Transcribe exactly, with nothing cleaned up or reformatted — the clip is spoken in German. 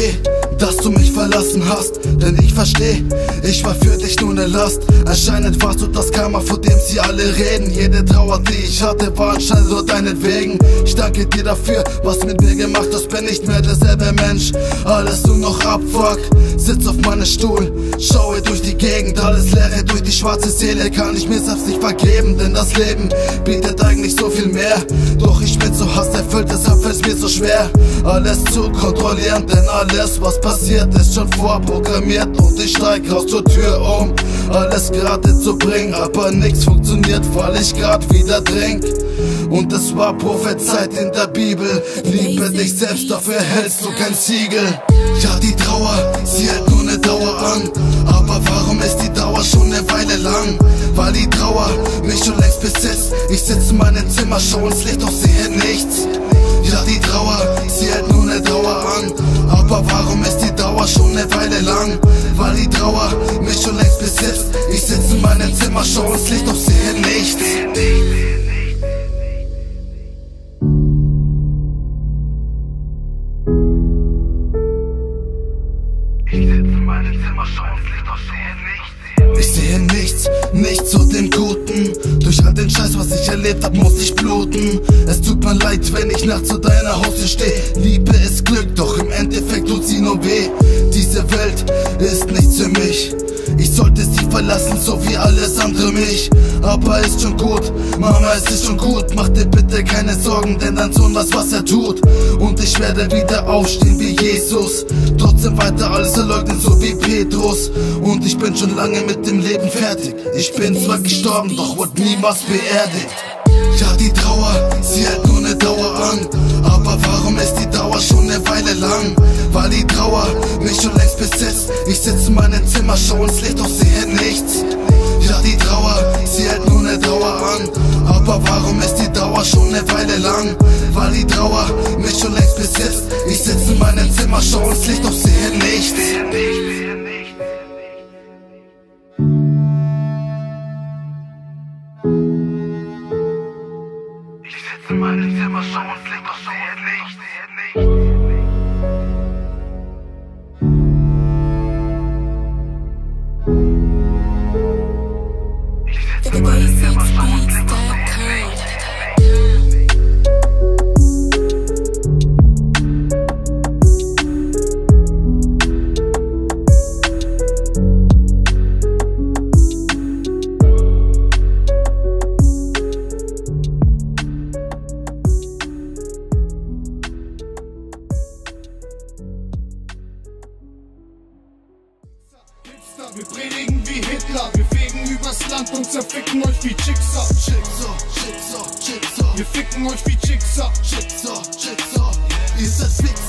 weh, dass du mich verlassen hast, denn ich versteh, ich war für dich nur ne Last. Anscheinend warst du das Karma, von dem sie alle reden. Jede Trauer, die ich hatte, war anscheinend nur deinetwegen. Ich danke dir dafür, was mit mir gemacht hast, bin nicht mehr derselbe Mensch. Alles nur noch Abfuck, sitz auf meinem Stuhl, schaue durch die Gegend, alles Leere durch die schwarze Seele. Kann ich mir selbst nicht vergeben, denn das Leben bietet eigentlich so viel mehr. Doch ich bin so hasserfüllt, deshalb fällt's mir so schwer, alles zu kontrollieren, denn alles, was passiert, ist schon vorprogrammiert. Und ich steig raus zur Tür, um alles gerade zu bringen, aber nix funktioniert, weil ich grad wieder trink. Und es war prophezeit in der Bibel, liebe dich selbst, dafür hältst du kein Siegel. Ja, die Trauer, sie hält nur ne Dauer an, aber warum ist die Dauer schon ne Weile lang? Weil die Trauer mich schon längst besitzt. Ich sitz in meinem Zimmer, schau ins Licht, doch sehe nichts. Ja, die Trauer, sie hält nur ne Dauer an, aber warum ist die Dauer schon ne Weile lang? Weil die Trauer mich schon längst besitzt. Ich sitz in meinem Zimmer, schau ins Licht, doch sehe nichts. Ich sitz in meinem Zimmer, schau ins Licht, doch sehe nichts. Ich sehe nichts, nichts zu dem Guten. Durch all den Scheiß, was ich erlebt hab, muss ich bluten. Es tut mir leid, wenn ich nachts zu deiner Haustür steh. Liebe ist Glück, doch im Endeffekt tut sie nur weh. Diese Welt ist nichts für mich. Ich sollte sie verlassen, so wie alles andere mich. Aber ist schon gut, Mama, es ist schon gut. Mach dir bitte keine Sorgen, denn dein Sohn weiß, was er tut. Und ich werde wieder aufstehen wie Jesus, trotzdem weiter alles verleugnen, so wie Petrus. Und ich bin schon lange mit dem Leben fertig. Ich bin zwar gestorben, doch wurde niemals beerdigt. Ja, die Trauer, sie hält nur ne Dauer an, aber warum ist die Dauer schon ne Weile lang? Weil die Trauer mich schon längst besitzt. Ich sitz in meinem Zimmer, schau ins Licht, doch sehe nichts. Ja, die Trauer, sie hält nur ne Dauer an, aber warum ist die Dauer schon ne Weile lang? Weil die Trauer mich schon längst besitzt. Ich sitz in meinem Zimmer, schau ins Licht, doch sehe nichts. Ich sitz in meinem Zimmer, schau ins Licht, doch sehe nichts. Ich sitz in meinem Zimmer, schau ins Licht, doch sehe nichts. Wir predigen wie Hitler, wir fegen übers Land und zerficken euch wie Chicksaw. Chicksaw, Chicksaw, Chicksaw. Wir ficken euch wie Chicksaw. Chicksaw, Chicksaw. Ihr seid Wichser.